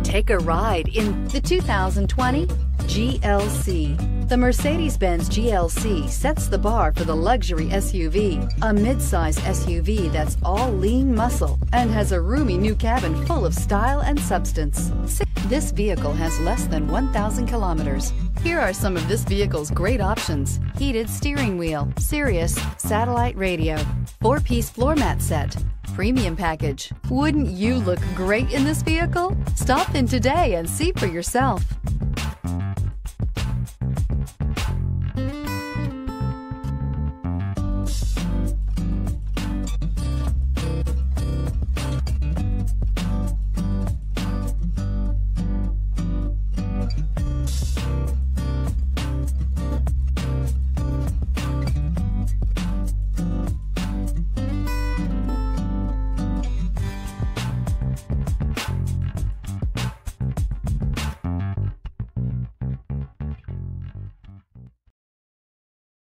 Take a ride in the 2020 GLC. The Mercedes-Benz GLC sets the bar for the luxury SUV, a midsize SUV that's all lean muscle and has a roomy new cabin full of style and substance. This vehicle has less than 1,000 kilometers. Here are some of this vehicle's great options: heated steering wheel, Sirius satellite radio, 4-piece floor mat set, premium package. Wouldn't you look great in this vehicle? Stop in today and see for yourself.